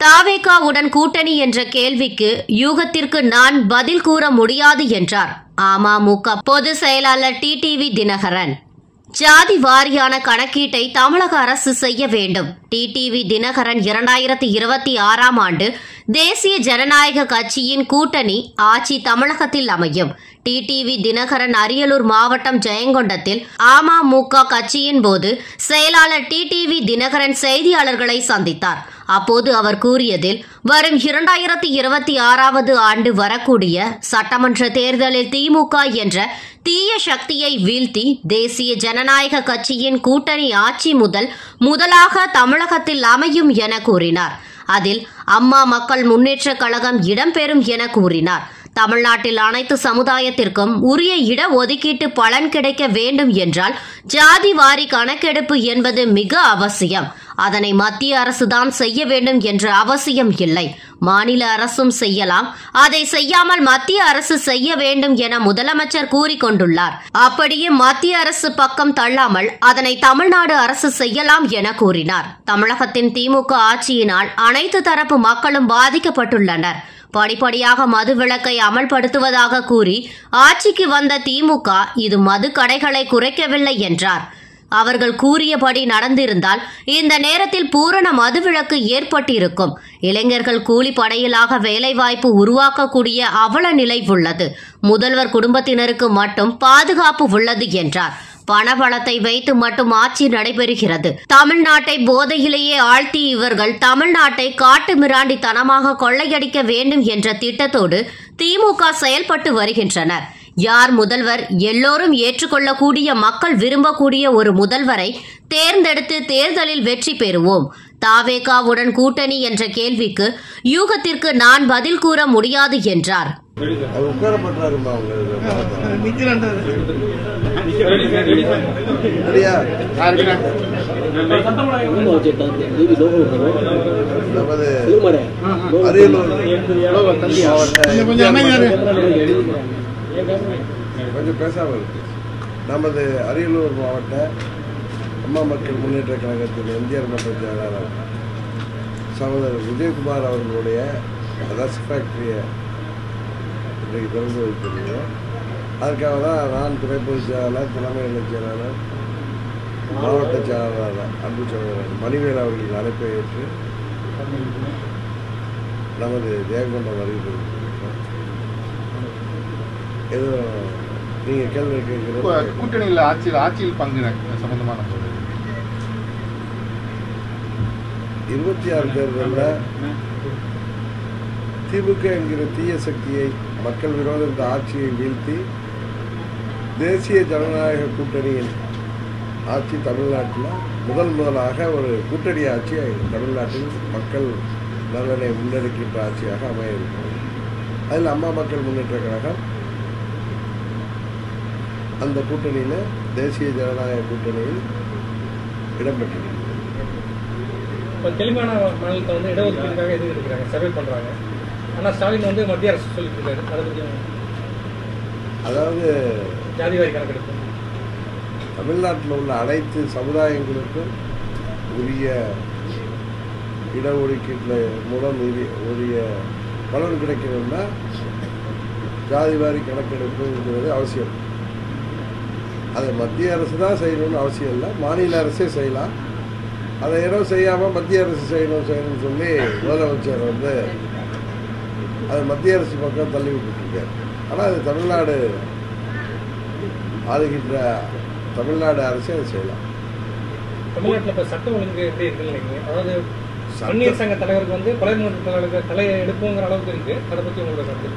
தாவேகாவுடன் கூட்டணி என்ற கேள்விக்கு யூகத்திற்கு நான் பதில் கூற முடியாது என்றார் அமமுக பொதுச் செயலாளர் டிடிவி தினகரன். ஜாதி வாரியான கணக்கீட்டை தமிழக அரசு செய்ய வேண்டும். டிடிவி தினகரன் 2026ஆம் ஆண்டு தேசிய ஜனநாயக கட்சியின் கூட்டணி ஆட்சி தமிழகத்தில் அமையும். டிடிவி தினகரன் அரியலூர் மாவட்டம் ஜெயங்கொண்டத்தில் அமமுக கட்சியின் போது செயலாளர் டிடிவி தினகரன் செய்தியாளர்களை சந்தித்தார். அப்போது அவர் கூறியதில், வரும் 2026ஆவது ஆண்டு வரக்கூடிய சட்டமன்ற தேர்தலில் திமுக என்ற தீய சக்தியை வீழ்த்தி தேசிய ஜனநாயக கட்சியின் கூட்டணி ஆட்சி முதலாக தமிழகத்தில் அமையும் என கூறினார். அதில் அம்மா மக்கள் முன்னேற்றக் கழகம் இடம்பெறும் என கூறினார். தமிழ்நாட்டில் அனைத்து சமுதாயத்திற்கும் உரிய இட ஒதுக்கீட்டு பலன் கிடைக்க வேண்டும் என்றால் ஜாதி வாரி கணக்கெடுப்பு என்பது மிக அவசியம். அதனை மத்திய அரசுதான் செய்ய வேண்டும் என்ற அவசியம் இல்லை. மாநில அரசும் செய்யலாம். அதை செய்யாமல் மத்திய அரசு செய்ய வேண்டும் என முதலமைச்சர் கூறிக்கொண்டுள்ளார். அப்படியே மத்திய அரசு பக்கம் தள்ளாமல் அதனை தமிழ்நாடு அரசு செய்யலாம் என கூறினார். தமிழகத்தின் திமுக ஆட்சியினால் அனைத்து தரப்பு மக்களும் பாதிக்கப்பட்டுள்ளனர். படிப்படியாக மதுவிலக்கை அமல்படுத்துவதாக கூறி ஆட்சிக்கு வந்த திமுக இது மது கடைகளை குறைக்கவில்லை என்றார். அவர்கள் கூறியபடி நடந்திருந்தால் இந்த நேரத்தில் பூரண மதுவிலக்கு ஏற்பட்டிருக்கும். இளைஞர்கள் கூலிப்படையிலாக வேலைவாய்ப்பு உருவாக்கக்கூடிய அவல நிலை உள்ளது. முதல்வர் குடும்பத்தினருக்கு மட்டும் பாதுகாப்பு உள்ளது என்றார். பணபலத்தை வைத்து மட்டும் ஆட்சி நடைபெறுகிறது. தமிழ்நாட்டை போதையிலேயே ஆழ்த்தி இவர்கள் தமிழ்நாட்டை காட்டு மிராண்டித்தனமாக கொள்ளையடிக்க வேண்டும் என்ற திட்டத்தோடு திமுக செயல்பட்டு வருகின்றனர். யார் முதல்வர்? எல்லோரும் ஏற்றுக்கொள்ளக்கூடிய மக்கள் விரும்பக்கூடிய ஒரு முதல்வரை தேர்ந்தெடுத்து தேர்தலில் வெற்றி பெறுவோம். தாவேகாவுடன் கூட்டணி என்ற கேள்விக்கு யூகத்திற்கு நான் பதில் கூற முடியாது என்றார். கொஞ்சம் பேசாமல் இருக்கு. நமது அரியலூர் மாவட்ட அம்மா மக்கள் முன்னேற்ற கழகத்தின் எம்ஜிஆர் மன்ற செயலாளர் சகோதரர் விஜயகுமார் அவர்களுடைய ரஸ் ஃபேக்டரியை இன்றைக்கு திறந்து வைத்திருக்கிறோம். அதுக்காக தான் நான் துணை பொதுச் செயலாளர், தலைமை செயலாளர், மாவட்ட செயலாளர் அன்பு சகோதரர் மணிவேல் அவர்களின் அழைப்பை ஏற்று நமது ஜெயங்கொண்டம் வருகிறோம். ஏதோ நீங்க கேள்வி கேட்கிற கூட்டணியில் ஆட்சியில் பங்கு சம்பந்தமான 26 தேர்தலில் திமுக என்கிற தீய சக்தியை மக்கள் விரோத இந்த ஆட்சியை வீழ்த்தி தேசிய ஜனநாயக கூட்டணியின் ஆட்சி தமிழ்நாட்டில் முதலாக ஒரு கூட்டணி ஆட்சி தமிழ்நாட்டில் மக்கள் நலனை முன்னெடுக்கின்ற ஆட்சியாக அமைய இருக்கிறது. அதில் அம்மா மக்கள் முன்னேற்ற கழகம் அந்த கூட்டணியில் தேசிய ஜனநாயக கூட்டணியில் இடம்பெற்றிருக்கிறது. தெலுங்கானா மாநிலத்தை வந்து இடஒதுக்கீடுக்காக எதுவும் இருக்கிறாங்க, சர்வே பண்ணுறாங்க. ஆனால் ஸ்டாலின் வந்து மத்திய அரசு சொல்லிட்டு இருக்காரு. அதை பற்றி அதாவது ஜாதிவாரி கணக்கெடுப்பு தமிழ்நாட்டில் உள்ள அனைத்து சமுதாயங்களுக்கும் உரிய இடஒதுக்கீட்டில் மூலம் உரிய பலன் கிடைக்கணும்னா ஜாதிவாரி கணக்கெடுப்புங்கிறது அவசியம். அதை மத்திய அரசு தான் செய்யணும்னு அவசியம் இல்லை, மாநில அரசே செய்யலாம். அதை ஏதோ செய்யாமல் மத்திய அரசு செய்யணும்னு சொல்லி முதலமைச்சர் வந்து அது மத்திய அரசு பக்கம் தள்ளி விட்டுருக்காரு. ஆனால் அது தமிழ்நாடு ஆளுகின்ற தமிழ்நாடு அரசே அதை செய்யலாம். தமிழ்நாட்டில் இப்போ சட்டம் ஒழுங்கு எப்படி இருக்குன்னு நினைக்கிறீங்க? அதாவது பன்னீர் சங்க தலைவருக்கு வந்து கொலை தலைவருக்கு தலையை எடுப்புங்கிற அளவுக்கு இருக்கு. அதை பற்றி உங்களோட கருத்து?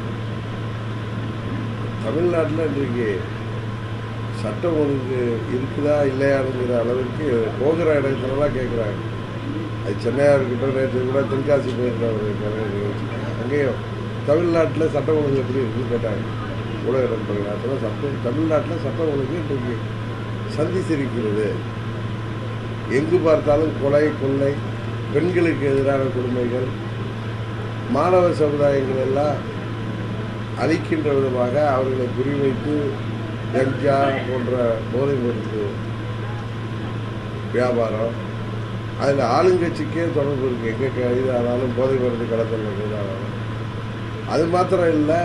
தமிழ்நாட்டில் இன்றைக்கு சட்டம் ஒழுங்கு இருக்குதா இல்லையானுங்கிற அளவுக்கு போகிற இடத்துலலாம் கேட்குறாங்க. அது சென்னையாக இருக்கட்டும், நேற்று கூட தென்காசி போயிருந்த ஒரு நிகழ்ச்சி, அங்கேயும் தமிழ்நாட்டில் சட்டம் ஒழுங்கு எப்படி இருக்குன்னு கேட்டாங்க. ஊடக நண்பர்கள் தமிழ்நாட்டில் சட்டம் ஒழுங்கு இன்றைக்கு சந்தித்திருக்கிறது. எங்கு பார்த்தாலும் கொலை, கொள்ளை, பெண்களுக்கு எதிரான கொடுமைகள், மாணவ சமுதாயங்கள் எல்லாம் அழிக்கின்ற விதமாக அவர்களை குறிவைத்து கஞ்சா போன்ற போதை மருந்து வியாபாரம், அதில் ஆளுங்கட்சிக்கே தொடர்பு இருக்குது. எங்கே கைதானாலும் போதை மருந்து கடத்தல் கைதானாலும். அது மாத்திரம் இல்லை,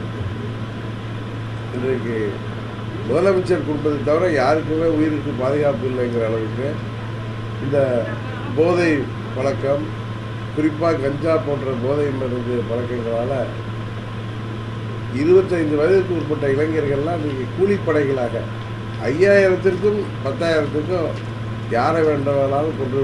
இன்றைக்கு முதலமைச்சர் கொடுப்பதை தவிர யாருக்குமே உயிருக்கு பாதுகாப்பு இல்லைங்கிற அளவுக்கு இந்த போதை பழக்கம், குறிப்பாக கஞ்சா போன்ற போதை மருந்து பழக்கங்களால் 25 வயதுக்கு உட்பட்ட இளைஞர்கள்லாம் இன்றைக்கி கூலிப்படைகளாக 5000த்திற்கும் 10,000த்திற்கும் யாரை வேண்டாலும் கொண்டு